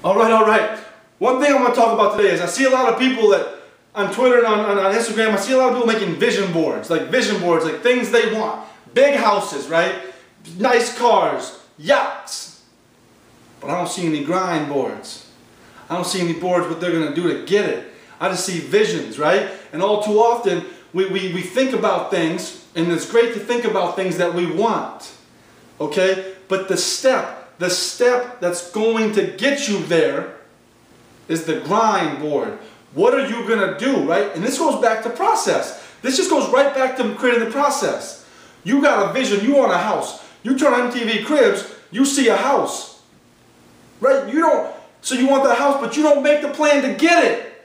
All right. One thing I'm going to talk about today is I see a lot of people that on Twitter and on Instagram, I see a lot of people making vision boards, like things they want. Big houses, right? Nice cars, yachts. But I don't see any grind boards. I don't see any boards what they're going to do to get it. I just see visions, right? And all too often, we think about things, and it's great to think about things that we want, okay? But the step that's going to get you there is the grind board. What are you going to do, right? And this goes back to process. This just goes right back to creating the process. You got a vision, you want a house. You turn on MTV Cribs, you see a house, right? So you want that house, but you don't make the plan to get it.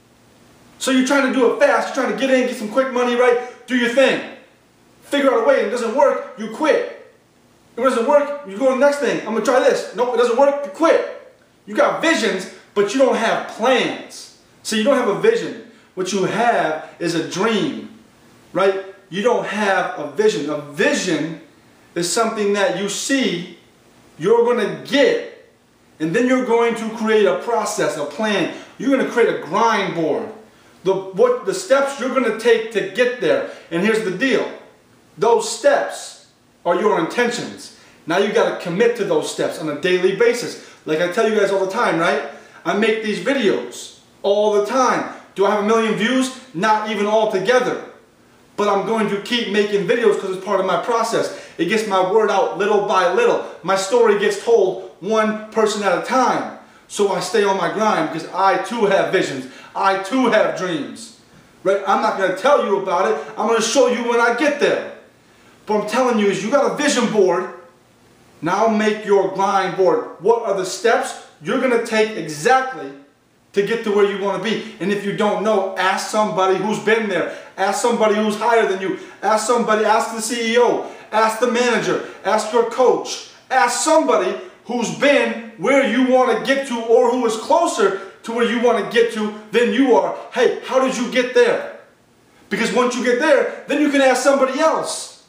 So you're trying to do it fast, you're trying to get in, get some quick money, right? Do your thing. Figure out a way, and it doesn't work, you quit. If it doesn't work, you go to the next thing. I'm going to try this. No, it doesn't work, you quit. You got visions, but you don't have plans. So you don't have a vision. What you have is a dream, right? You don't have a vision. A vision is something that you see, you're going to get, and then you're going to create a process, a plan. You're going to create a grind board. The steps you're going to take to get there. And here's the deal. Those steps are your intentions. Now you got to commit to those steps on a daily basis. Like I tell you guys all the time, right? I make these videos all the time. Do I have 1 million views? Not even all together. But I'm going to keep making videos because it's part of my process. It gets my word out little by little. My story gets told one person at a time. So I stay on my grind because I too have visions. I too have dreams. Right? I'm not going to tell you about it. I'm going to show you when I get there. But I'm telling you is you got a vision board. Now make your grind board. What are the steps you're going to take exactly to get to where you want to be? And if you don't know, ask somebody who's been there. Ask somebody who's higher than you. Ask somebody, ask the CEO. Ask the manager. Ask your coach. Ask somebody who's been where you want to get to or who is closer to where you want to get to than you are. Hey, how did you get there? Because once you get there, then you can ask somebody else.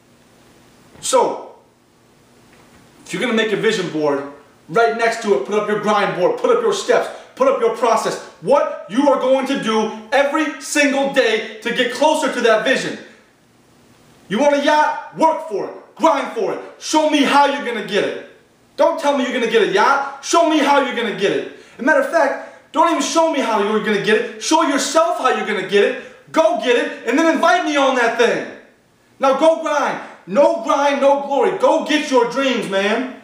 So, if you're going to make a vision board, right next to it, put up your grind board, put up your steps, put up your process. What you are going to do every single day to get closer to that vision. You want a yacht? Work for it. Grind for it. Show me how you're going to get it. Don't tell me you're going to get a yacht. Show me how you're going to get it. As a matter of fact, don't even show me how you're going to get it. Show yourself how you're going to get it. Go get it, and then invite me on that thing. Now go grind. No grind, no glory. Go get your dreams, man.